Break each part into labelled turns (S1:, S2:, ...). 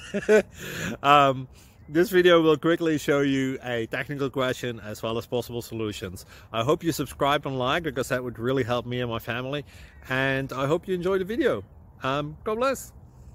S1: um, this video will quickly show you a technical question as well as possible solutions. I hope you subscribe and like, because that would really help me and my family. And I hope you enjoy the video. God bless.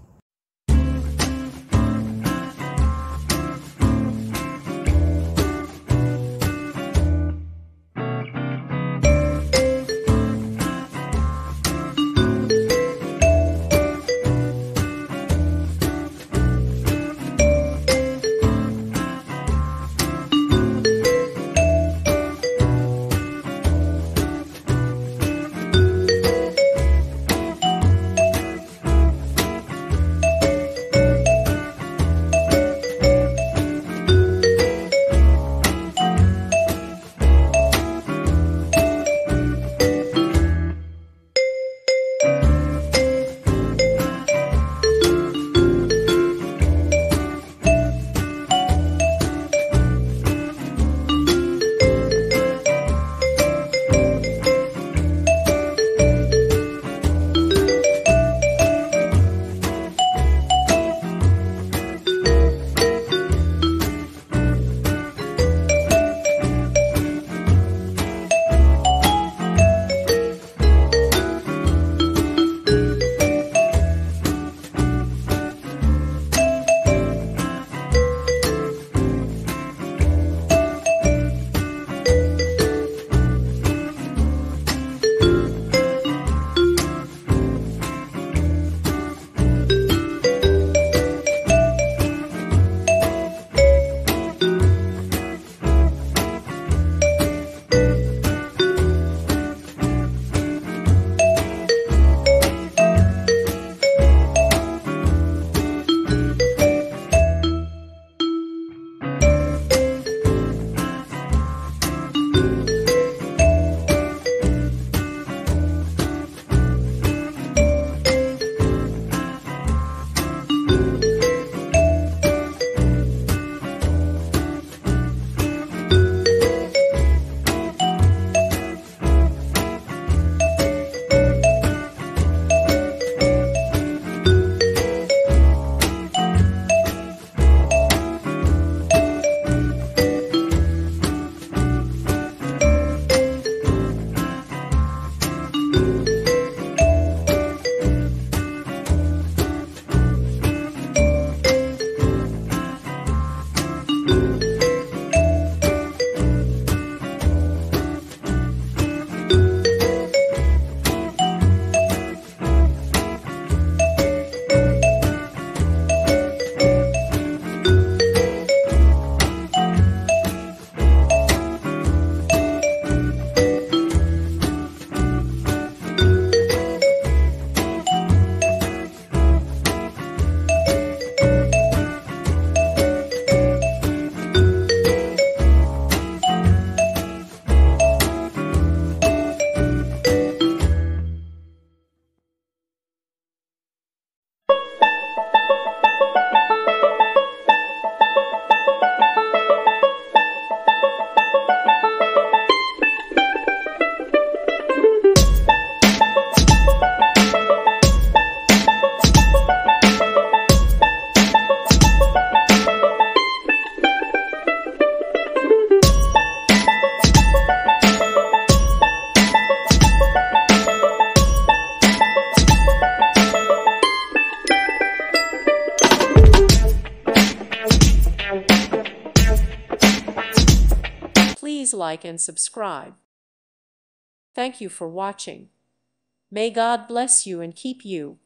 S2: Please like and subscribe. Thank you for watching. May God bless you and keep you.